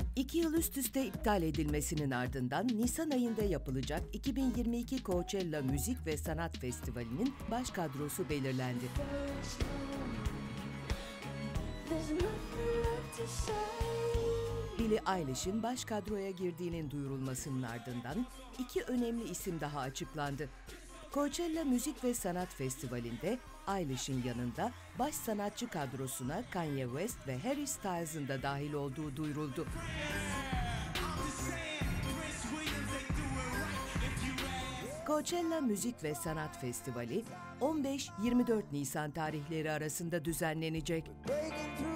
2 yıl üst üste iptal edilmesinin ardından Nisan ayında yapılacak 2022 Coachella Müzik ve Sanat Festivali'nin baş kadrosu belirlendi. Billie Eilish'in baş kadroya girdiğinin duyurulmasının ardından 2 önemli isim daha açıklandı. Coachella Müzik ve Sanat Festivali'nde Eilish'in yanında baş sanatçı kadrosuna Kanye West ve Harry Styles'ın da dahil olduğu duyuruldu. Coachella Müzik ve Sanat Festivali 15-24 Nisan tarihleri arasında düzenlenecek.